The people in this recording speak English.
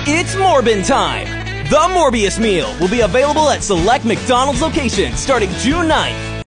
It's Morbin time! The Morbius Meal will be available at select McDonald's locations starting June 9th.